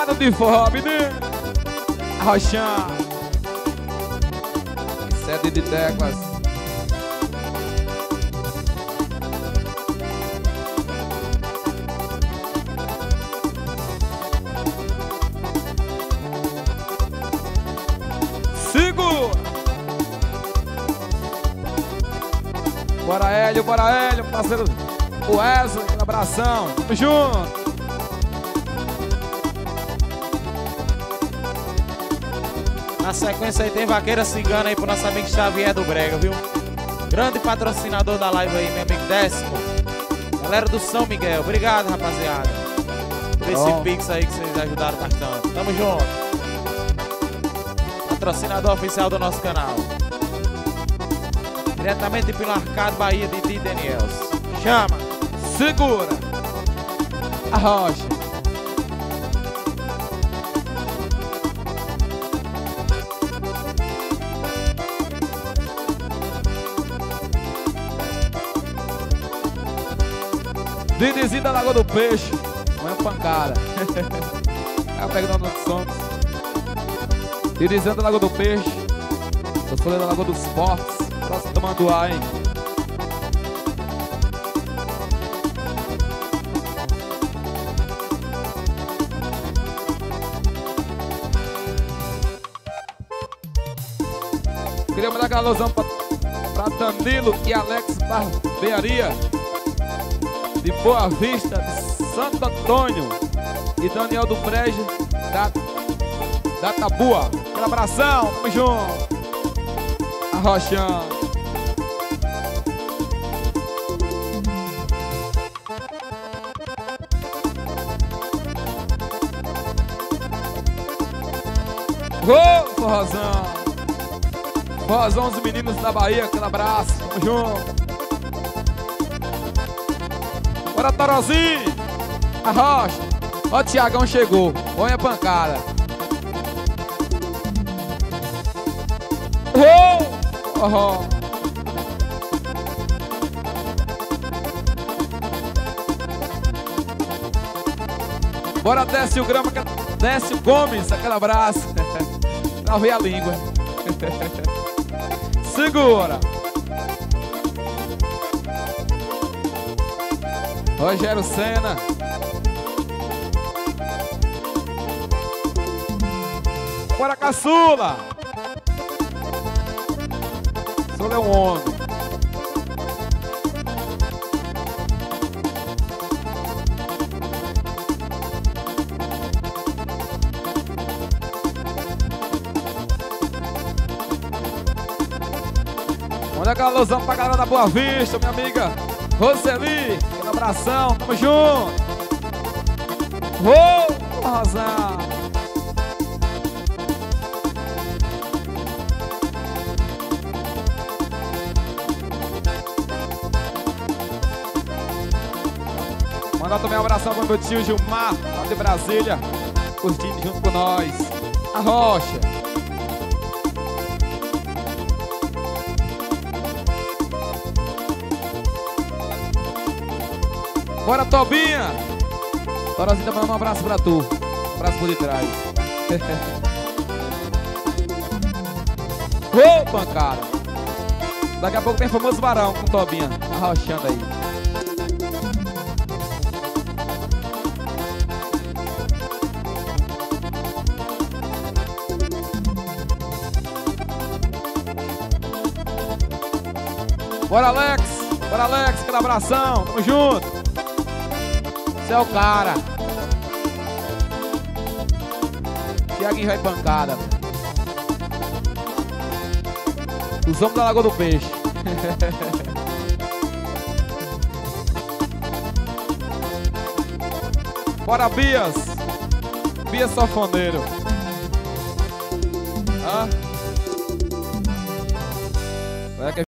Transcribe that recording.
Lado de forró, menino. Arrochão. Sede de teclas. Segura. Bora Hélio, parceiro. O Wesley, um abração. Tamo junto. Na sequência aí tem Vaqueira Cigana aí pro nosso amigo Xavier do Brega, viu? Grande patrocinador da live aí, meu amigo Décimo. Galera do São Miguel, obrigado, rapaziada. Por esse pix aí que vocês ajudaram bastante. Tamo junto. Patrocinador oficial do nosso canal. Diretamente de Pilarcado, Bahia, de Daniels. Chama. Segura. Arrocha. Dinizinho da Lagoa do Peixe. Amanhã pancada. Tá pegando os sons. Dinizinho da Lagoa do Peixe. Tô falando da Lagoa dos Fortes. Próximo do Manduá, hein? Queria mandar aquela alusão pra Danilo e Alex Barbearia de Boa Vista, de Santo Antônio, e Daniel do Brejo da Tabua. Aquele abração, tamo junto. Arrochão. Ô, forrozão. Forrozão dos meninos da Bahia, aquele abraço, tamo junto. Bora, Torozinho. Arrocha. Ó, o Tiagão chegou. Põe a pancada. Oh! Bora, Décio Grama, Décio Gomes, aquele abraço. Travei a língua. Segura. Rogério Senna. Bora, Caçula. Caçula é um homem. Manda aquela alusão pra galera da Boa Vista, minha amiga Roseli. Aquele abração, tamo junto. Ô, Rosão. Mandar também um abração pro meu tio Gilmar, lá de Brasília, curtindo junto com nós. Arrocha. Bora, Tobinha. Torozinho tá mandando um abraço pra tu. Um abraço por detrás. Ô, pancada. Daqui a pouco tem famoso varão com Tobinha arrochando aí. Bora, Alex. Bora, Alex. Aquele abração. Tamo junto. Você é o cara. Tiaguinho vai pancada. Os homens da Lagoa do Peixe. Bora, Bias. Bias Sofoneiro. Hã?